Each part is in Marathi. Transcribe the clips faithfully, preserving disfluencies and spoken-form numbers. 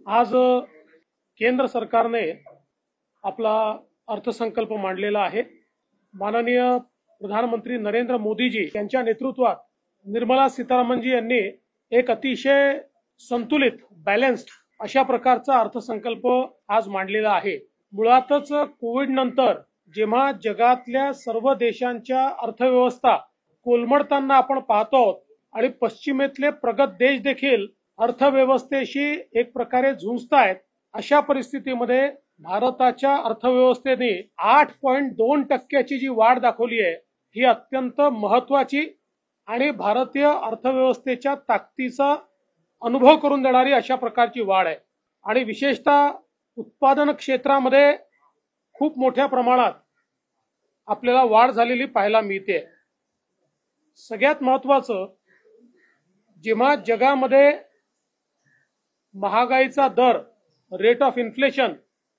आज केंद्र सरकारने आपला अर्थसंकल्प मांडलेला आहे। माननीय प्रधानमंत्री नरेंद्र मोदीजी यांच्या नेतृत्वात निर्मला सीतारामनजी यांनी एक अतिशय संतुलित बॅलन्स्ड अशा प्रकारचा अर्थसंकल्प आज मांडलेला आहे। मुळातच कोविड नंतर जेव्हा जगातल्या सर्व देशांच्या अर्थव्यवस्था कोलमडताना आपण पाहतो आहोत आणि पश्चिमेतले प्रगत देश देखील अर्थव्यवस्थेशी एक प्रकारे झुंजतायत, अशा परिस्थितीमध्ये भारताच्या अर्थव्यवस्थेने आठ पॉइंट दोन टक्क्याची जी वाढ दाखवली आहे ही अत्यंत महत्वाची आणि भारतीय अर्थव्यवस्थेच्या ताकदीचा अनुभव करून देणारी अशा प्रकारची वाढ आहे। आणि विशेषतः उत्पादन क्षेत्रामध्ये खूप मोठ्या प्रमाणात आपल्याला वाढ झालेली पाहायला मिळते। सगळ्यात महत्त्वाचं, जेव्हा जगामध्ये महागाईचा दर रेट ऑफ इन्फ्लेशन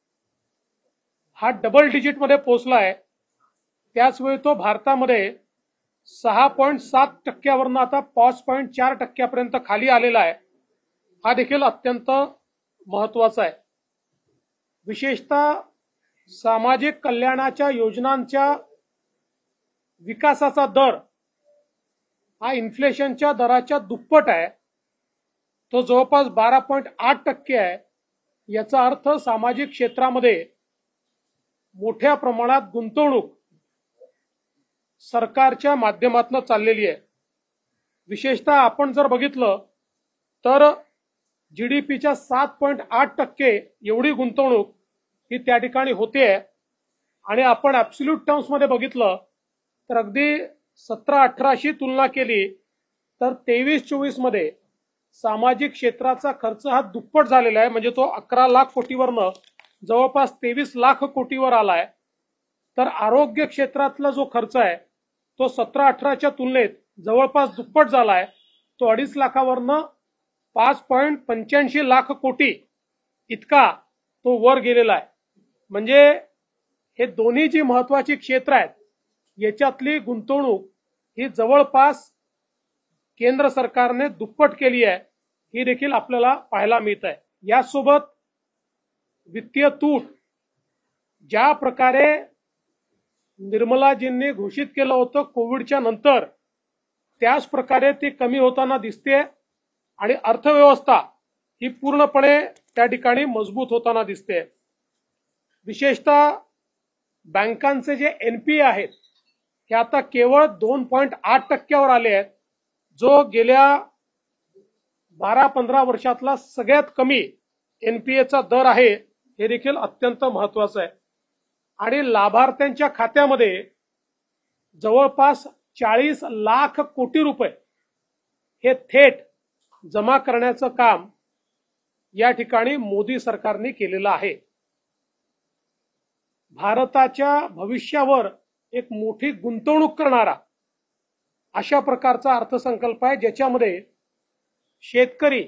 हा डबल डिजिट मध्ये पोहोचलाय, त्याच वेळी तो भारतामध्ये सहा पॉइंट सात टक्क्यावरून आता पाच पॉइंट चार टक्क्यापर्यंत खाली आलेला आहे। हा देखील अत्यंत महत्त्वाचा आहे। विशेषतः सामाजिक कल्याणाच्या योजनांच्या विकासाचा दर हा इन्फ्लेशनच्या दराच्या दुप्पट आहे, तो जवळपास बारा पॉइंट आठ टक्के आहे। याचा अर्थ सामाजिक क्षेत्रामध्ये मोठ्या प्रमाणात गुंतवणूक सरकारच्या माध्यमातून चाललेली आहे। विशेषतः आपण जर बघितलं तर जीडीपीच्या सात पॉइंट आठ टक्के एवढी गुंतवणूक ही त्या ठिकाणी होते आहे। आणि आपण ॲब्सोल्यूट टर्म्स मध्ये बघितलं तर अगदी सतरा अठराशी तुलना केली तर तेवीस चोवीस मध्ये सामाजिक क्षेत्राचा खर्च हा दुप्पट झालेला आहे, म्हणजे तो अकरा लाख कोटीवरनं जवळपास तेवीस लाख कोटीवर आलाय। तर आरोग्य क्षेत्रातला जो खर्च आहे तो सतरा अठराच्या तुलनेत जवळपास दुप्पट झालाय, तो अडीच लाखावरनं पाच पॉइंट पंच्याऐंशी लाख कोटी इतका तो वर गेलेला आहे। म्हणजे हे दोन्ही जी महत्वाची क्षेत्र आहेत याच्यातली गुंतवणूक ही जवळपास केंद्र सरकारने दुप्पट केली आहे, ही देखील आपल्याला पाहायला मिळत आहे। यासोबत वित्तीय तूट ज्या प्रकारे निर्मलाजींनी घोषित केलं होतं कोविडच्या नंतर, त्याच प्रकारे ती कमी होताना दिसते आणि अर्थव्यवस्था ही पूर्णपणे त्या ठिकाणी मजबूत होताना दिसते। विशेषतः बँकांचे जे एनपीए आहेत हे आता केवळ दोन पॉइंट आठ टक्क्यावर आले आहेत, जो गेल्या बारा पंधरा वर्षातला सगळ्यात कमी एनपीएचा दर आहे। हे देखील अत्यंत महत्वाचं आहे। आणि लाभार्थ्यांच्या खात्यामध्ये जवळपास चाळीस लाख कोटी रुपये हे थेट जमा करण्याचं काम या ठिकाणी मोदी सरकारने केलेलं आहे। भारताच्या भविष्यावर एक मोठी गुंतवणूक करणारा अशा प्रकारचा अर्थसंकल्प आहे, ज्याच्यामध्ये शेतकरी,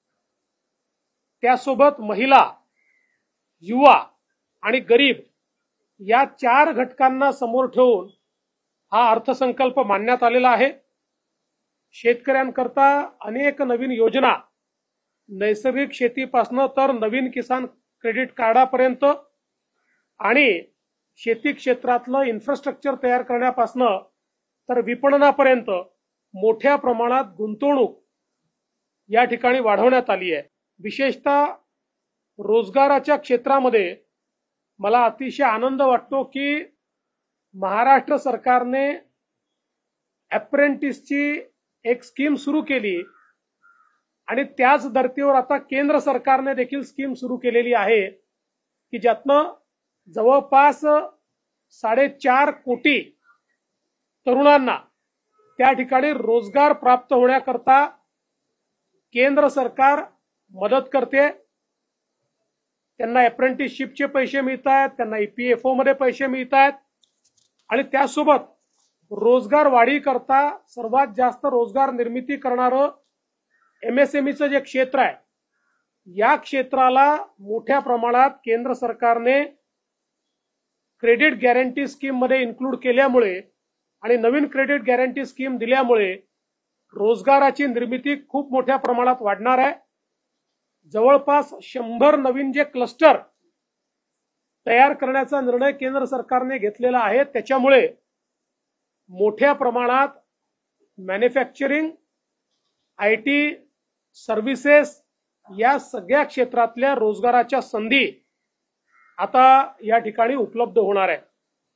त्यासोबत महिला, युवा आणि गरीब या चार घटकांना समोर ठेवून हा अर्थसंकल्प मांडण्यात आलेला आहे। शेतकऱ्यांकरता अनेक नवीन योजना, नैसर्गिक शेतीपासून तर नवीन किसान क्रेडिट कार्डापर्यंत आणि शेती क्षेत्रातलं इन्फ्रास्ट्रक्चर तयार करण्यापासून तर विपणनापर्यंत मोठ्या प्रमाणात गुंतवणूक या ठिकाणी वाढवण्यात आली आहे। विशेषतः रोजगाराच्या क्षेत्रामध्ये मला अतिशय आनंद वाटतो की महाराष्ट्र सरकारने अप्रेंटिसची एक स्कीम सुरू केली आणि त्याच धर्तीवर आता केंद्र सरकारने देखील स्कीम सुरू केलेली आहे की ज्यातनं जवळपास साडेचार कोटी तरुणांना त्या ठिकाणी रोजगार प्राप्त होण्याकरता केंद्र सरकार मदत करते। त्यांना अप्रेंटिसशिपचे पैसे मिळत आहेत, त्यांना ईपीएफओ मध्ये पैसे मिळत आहेत आणि त्यासोबत रोजगार वाढी करता सर्वात जास्त रोजगार निर्मिती करणारं एमएसएमईचं जे क्षेत्र आहे या क्षेत्राला मोठ्या प्रमाणात केंद्र सरकारने क्रेडिट गॅरंटी स्कीम मध्ये इन्क्लूड केल्यामुळे आणि नवीन क्रेडिट गॅरंटी स्कीम दिल्यामुळे रोजगाराची निर्मिती खूप मोठ्या प्रमाणात वाढणार आहे। जवळपास शंभर नवीन जे क्लस्टर तयार करण्याचा निर्णय केंद्र सरकारने घेतलेला आहे। त्याच्यामुळे मोठ्या प्रमाणात मॅन्युफॅक्चरिंग, आय टी, सर्व्हिसेस या सगळ्या क्षेत्रातल्या रोजगाराच्या संधी आता या ठिकाणी उपलब्ध होणार आहे।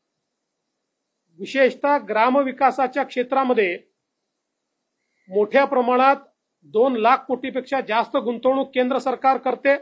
विशेषतः ग्रामविकासाच्या क्षेत्रामध्ये मोठ्या प्रमाणात दोन लाख कोटीपेक्षा जास्त गुंतवणूक केंद्र सरकार करते।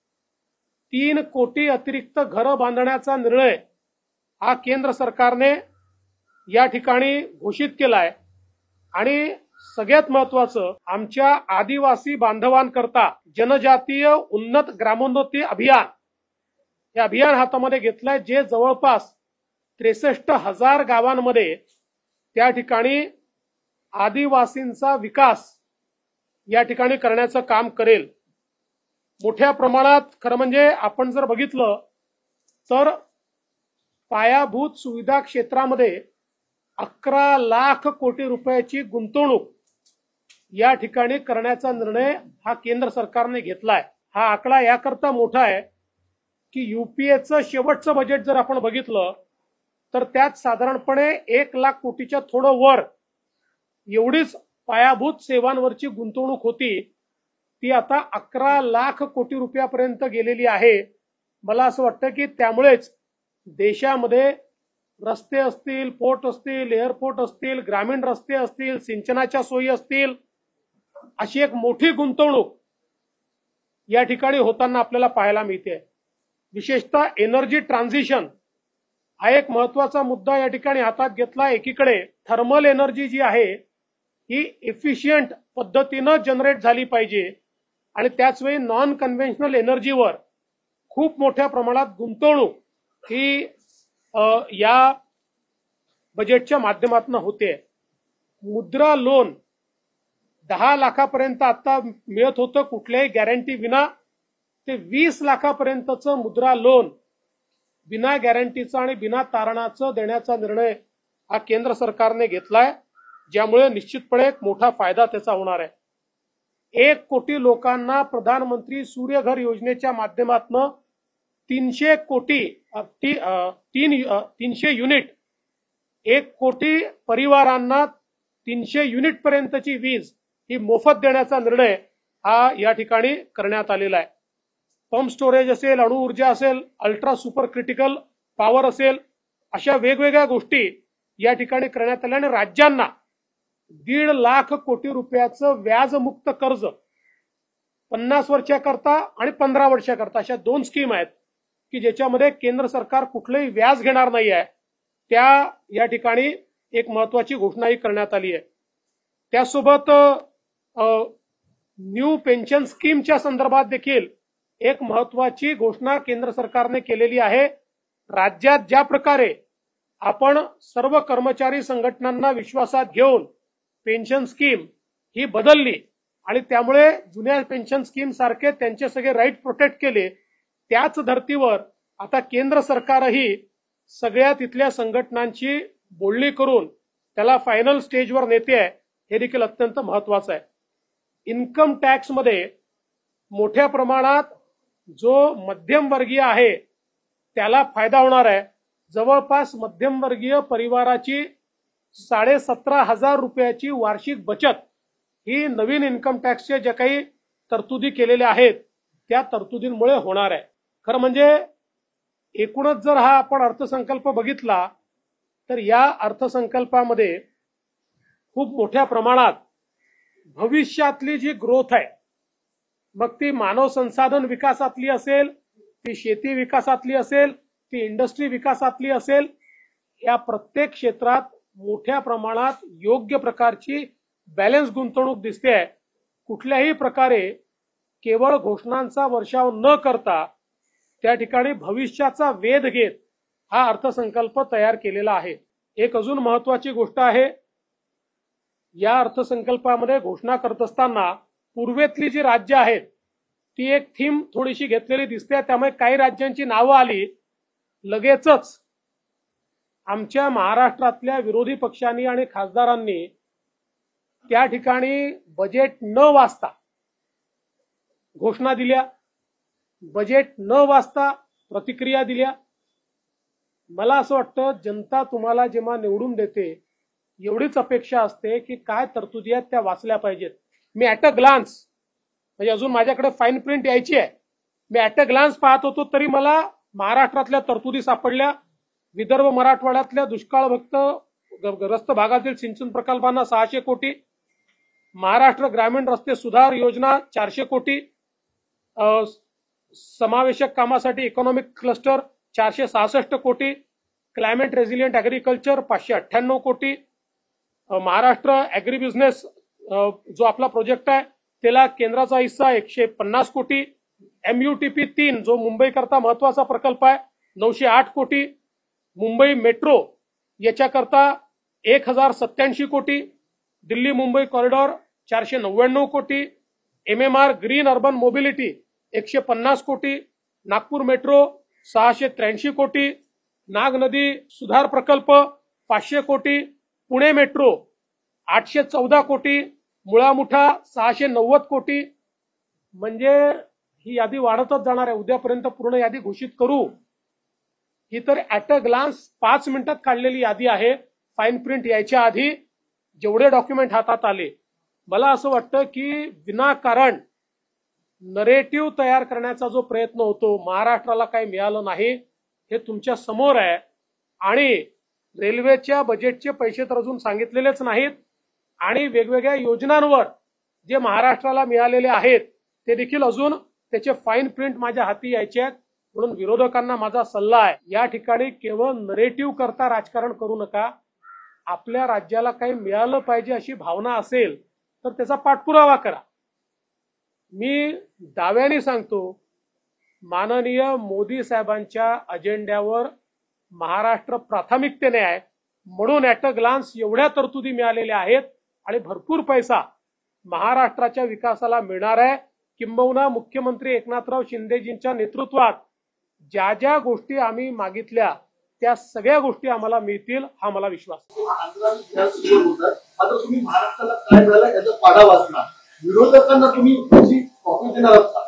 तीन कोटी अतिरिक्त घरं बांधण्याचा निर्णय हा केंद्र सरकारने या ठिकाणी घोषित केलाय। आणि सगळ्यात महत्त्वाचं, आमच्या आदिवासी बांधवांकरता जनजातीय उन्नत ग्रामोन्नती अभियान हे अभियान हातामध्ये घेतलंय, जे जवळपास त्रेसष्ट हजार गावांमध्ये त्या ठिकाणी आदिवासींचा विकास या ठिकाणी करण्याचं काम करेल। मोठ्या प्रमाणात खरं म्हणजे आपण जर बघितलं तर पायाभूत सुविधा क्षेत्रामध्ये अकरा लाख कोटी रुपयाची गुंतवणूक या ठिकाणी करण्याचा निर्णय हा केंद्र सरकारने घेतलाय। हा आकडा याकरता मोठा आहे की यूपीएचं शेवटचं बजेट जर आपण बघितलं तर त्यात साधारणपणे एक लाख कोटीच्या थोडं वर एवढीच पायाभूत सेवांवरची गुंतवणूक होती, ती आता अकरा लाख कोटी रुपयापर्यंत गेलेली आहे। मला असं वाटतं की त्यामुळेच देशामध्ये रस्ते असतील, पोर्ट असतील, एअरपोर्ट असतील, ग्रामीण रस्ते असतील, सिंचनाच्या सोयी असतील, अशी एक मोठी गुंतवणूक या ठिकाणी होताना आपल्याला पाहायला मिळते। विशेषतः एनर्जी ट्रान्झिशन हा एक महत्त्वाचा मुद्दा या ठिकाणी हातात घेतला। एकीकडे थर्मल एनर्जी जी आहे ही एफिशियंट पद्धतीनं जनरेट झाली पाहिजे आणि त्याच वेळी नॉन कन्व्हेन्शनल एनर्जीवर खूप मोठ्या प्रमाणात गुंतवणूक ही या बजेटच्या माध्यमातून होते। मुद्रा लोन दहा लाखापर्यंत आता मिळत होतं कुठल्याही गॅरंटी विना, ते वीस लाखापर्यंतचं मुद्रा लोन बिना गॅरंटीचं आणि बिना तारणाचं देण्याचा निर्णय हा केंद्र सरकारने घेतलाय, ज्यामुळे निश्चितपणे एक मोठा फायदा त्याचा होणार आहे। एक कोटी लोकांना प्रधानमंत्री सूर्यघर योजनेच्या माध्यमातून तीनशे कोटी ती, तीन तीनशे युनिट एक कोटी परिवारांना तीनशे युनिट पर्यंतची वीज ही मोफत देण्याचा निर्णय हा या ठिकाणी करण्यात आलेला आहे। पंप स्टोरेज असेल, अणु ऊर्जा असेल, अल्ट्रा सुपर क्रिटिकल पॉवर असेल, अशा वेगवेगळ्या गोष्टी या ठिकाणी करण्यात आल्या आणि राज्यांना दीड लाख कोटी रुपयाचं व्याजमुक्त कर्ज पन्नास वर्षाकरता आणि पंधरा वर्षाकरता अशा दोन स्कीम आहेत की ज्याच्यामध्ये केंद्र सरकार कुठलंही व्याज घेणार नाही आहे, त्या या ठिकाणी एक महत्वाची घोषणाही करण्यात आली आहे। त्यासोबत न्यू पेन्शन स्कीमच्या संदर्भात देखील एक महत्वाची घोषणा केंद्र सरकारने केलेली आहे। राज्यात ज्या प्रकारे आपण सर्व कर्मचारी संघटनांना विश्वासात घेऊन पेन्शन स्कीम ही बदलली आणि त्यामुळे जुन्या पेन्शन स्कीम सारखे त्यांचे सगळे राईट प्रोटेक्ट केले, त्याच धर्तीवर आता केंद्र सरकारही सगळ्या तिथल्या संघटनांची बोलणी करून त्याला फायनल स्टेजवर नेते आहे, हे देखील अत्यंत महत्वाचं आहे। इन्कम टॅक्स मध्ये मोठ्या प्रमाणात जो मध्यमवर्गीय आहे त्याला फायदा होणार आहे। जवळपास मध्यमवर्गीय परिवाराची साडे सतरा हजार रुपयाची वार्षिक बचत ही नवीन इन्कम टॅक्सचे जे काही तरतुदी केलेल्या आहेत त्या तरतुदींमुळे होणार आहे। खरं म्हणजे एकूणच जर हा आपण अर्थसंकल्प बघितला तर या अर्थसंकल्पामध्ये खूप मोठ्या प्रमाणात भविष्यातली जी ग्रोथ आहे, मग ती मानव संसाधन विकासातली असेल, ती शेती विकासातली असेल, ती इंडस्ट्री विकासातली असेल, या प्रत्येक क्षेत्रात मोठ्या प्रमाणात योग्य प्रकारची बॅलन्स गुंतवणूक दिसते आहे। कुठल्याही प्रकारे केवळ घोषणांचा वर्षाव न करता त्या ठिकाणी भविष्याचा वेध घेत हा अर्थसंकल्प तयार केलेला आहे। एक अजून महत्वाची गोष्ट आहे, या अर्थसंकल्पामध्ये घोषणा करत असताना पूर्वेतली जी राज्य आहेत ती एक थीम थोडीशी घेतलेली दिसते, त्यामुळे काही राज्यांची नावं आली, लगेचच आमच्या महाराष्ट्रातल्या विरोधी पक्षांनी आणि खासदारांनी त्या ठिकाणी बजेट न वाचता घोषणा दिल्या, बजेट न वाचता प्रतिक्रिया दिल्या. मला असं वाटतं जनता तुम्हाला जेव्हा निवडून देते एवढीच अपेक्षा असते की काय तरतुदी आहेत त्या वाचल्या पाहिजेत. मी ऍट अ ग्लान्स, म्हणजे अजून माझ्याकडे फाईन प्रिंट यायची आहे, मी ऍट अ ग्लान्स पाहत होतो तरी मला महाराष्ट्रातल्या तरतुदी सापडल्या. विदर्भ मराठवाड्यातल्या दुष्काळग्रस्त ग्रस्त भागातील सिंचन प्रकल्पांना सहाशे कोटी, महाराष्ट्र ग्रामीण रस्ते सुधार योजना चारशे कोटी, समावेशक कामासाठी इकॉनॉमिक क्लस्टर चारशे सहासष्ट कोटी, क्लायमेट रेझिलियंट ऍग्रिकल्चर पाचशे अठ्ठ्याण्णव कोटी, महाराष्ट्र ऍग्री बिझनेस जो आपला प्रोजेक्ट आहे त्याला केंद्राचा हिस्सा एकशे पन्नास कोटी, एमयूटीपी तीन जो मुंबई करता महत्वाचा प्रकल्प आहे नऊशे आठ कोटी, मुंबई मेट्रो याच्याकरता एक हजार सत्याऐंशी कोटी, दिल्ली मुंबई कॉरिडॉर चारशे नव्याण्णव कोटी, M M R green urban mobility एकशे पन्नास कोटी, नागपूर मेट्रो सहाशे त्र्याऐंशी कोटी, नाग नदी सुधार प्रकल्प पाचशे कोटी, पुणे मेट्रो आठशे चौदा कोटी, मुळा मुठा सहाशे नव्वद कोटी. म्हणजे ही यादी वाढतच जाणार आहे. उद्यापर्यंत पूर्ण यादी घोषित करू. ही तर ऍट अ ग्लान्स पाच मिनिटात काढलेली यादी आहे. फाईन प्रिंट यायच्या आधी जेवढे डॉक्युमेंट हातात आले, मला असं वाटतं की विनाकारण नरेटिव्ह तयार करण्याचा जो प्रयत्न होतो, महाराष्ट्राला काही मिळालं नाही हे तुमच्या समोर आहे. आणि रेल्वेच्या बजेटचे पैसे तर अजून सांगितलेलेच नाहीत आणि वेगवेगळ्या योजनांवर जे महाराष्ट्राला मिळालेले आहेत ते देखील अजून त्याचे फाईन प्रिंट माझ्या हाती यायचे आहेत. म्हणून विरोधकांना माझा सल्ला आहे, या ठिकाणी केवळ नरेटिव्ह करता राजकारण करू नका. आपल्या राज्याला काही मिळालं पाहिजे अशी भावना असेल तर त्याचा पाठपुरावा करा. मी दाव्याने सांगतो, माननीय मोदी साहेबांच्या अजेंड्यावर महाराष्ट्र प्राथमिकतेने आहे. म्हणून ऍट अ ग्लान्स एवढ्या तरतुदी मिळालेल्या आहेत आणि भरपूर पैसा महाराष्ट्राच्या विकासाला मिळणार आहे. किंबहुना मुख्यमंत्री एकनाथराव शिंदेजींच्या नेतृत्वात ज्या ज्या गोष्टी आम्ही मागितल्या त्या सगळ्या गोष्टी आम्हाला मिळतील हा मला विश्वास आहे. आता तुम्ही महाराष्ट्राला काय झालं याचा पाढा वाचला, विरोधकांना तुम्ही त्याची कॉपी देणार आहात?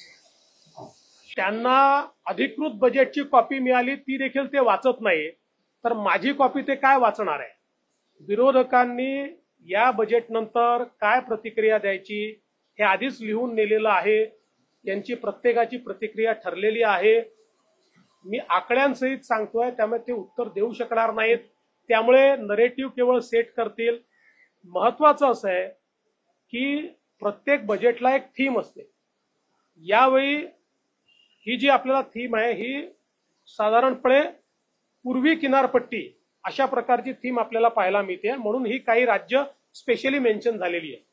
त्यांना अधिकृत बजेटची कॉपी मिळाली ती देखील ते वाचत नाही, तर माझी कॉपी ते काय वाचणार आहे? विरोधकांनी या बजेट नंतर काय प्रतिक्रिया द्यायची हे आधीच लिहून नेलेलं आहे. यांची प्रत्येकाची प्रतिक्रिया ठरलेली आहे. मी आकड्यांसहित सांगतोय, त्यामुळे ते उत्तर देऊ शकणार नाहीत. त्यामुळे नरेटिव्ह केवळ सेट करतील. महत्वाचं असं आहे की प्रत्येक बजेटला एक थीम असते. यावेळी ही जी आपल्याला थीम आहे ही साधारणपणे पूर्वी किनारपट्टी अशा प्रकारची थीम आपल्याला पाहायला मिळते. म्हणून ही काही राज्य स्पेशली मेन्शन झालेली आहे.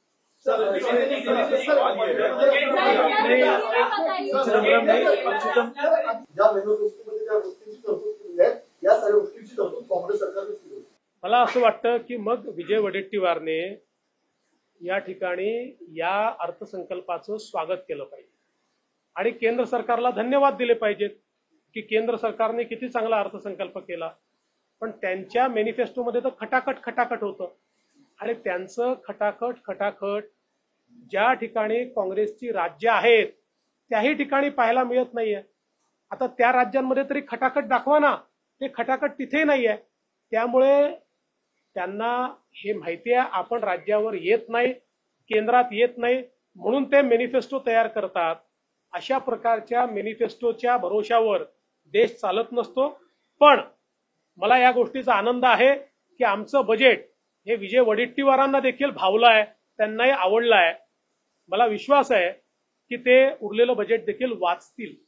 मला असं वाटतं की मग विजय वडेट्टीवारने या ठिकाणी या अर्थसंकल्पाचं स्वागत केलं पाहिजे आणि केंद्र सरकारला धन्यवाद दिले पाहिजेत की केंद्र सरकारने किती चांगला अर्थसंकल्प केला. पण त्यांच्या मॅनिफेस्टोमध्ये तर खटाखट खटाखट होतं आणि त्यांचं खटाखट खटाखट ज्या ठिकाणी काँग्रेसची राज्य आहेत त्याही ठिकाणी पाहायला मिळत नाहीये. आता त्या राज्यांमध्ये तरी खटाखट दाखवा ना, ते खटाखट तिथे नाहीये. त्यामुळे त्यांना हे माहिती आहे आपण राज्यावर येत नाही, केंद्रात येत नाही, म्हणून ते मॅनिफेस्टो तयार करतात. अशा प्रकारच्या मॅनिफेस्टोच्या भरोशावर देश चालत नसतो. पण मला या गोष्टीचा आनंद आहे की आमचं बजेट हे विजय वडेट्टीवारांना देखील भावलं आहे, त्यांनाही आवडलं आहे. मला विश्वास आहे की ते उरलेलं बजेट देखील वाचतील.